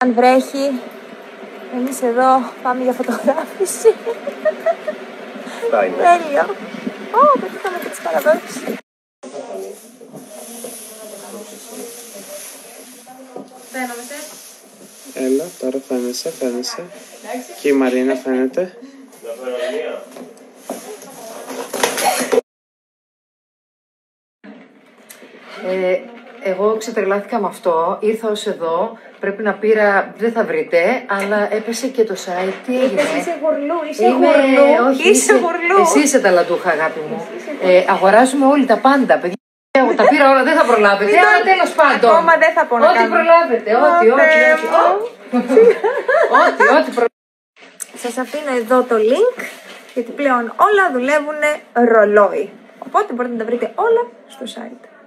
Αν βρέχει, εμείς εδώ πάμε για φωτογράφηση. Τέλειο. Πετύχαμε και τις παραδόσεις. Φαίνομαστε. Έλα, τώρα φαίνεσαι. Και η Μαρίνα φαίνεται. Εγώ ξετρελάθηκα με αυτό, ήρθα ως εδώ, πρέπει να πήρα, δεν θα βρείτε, αλλά έπεσε και το site, τι έγινε. Είσαι γουρλού, Όχι, είσαι γουρλού. Εσύ είσαι ταλαντούχα, αγάπη μου. Αγοράζουμε όλοι τα πάντα, παιδιά. Εγώ τα πήρα όλα, δεν θα προλάβετε, αλλά τέλος πάντων. Ακόμα δεν θα πω να ό,τι προλάβετε, ό,τι προλάβετε. Σας αφήνω εδώ το link, γιατί πλέον όλα δουλεύουν ρολόι. Οπότε μπορείτε να τα βρείτε όλα στο site.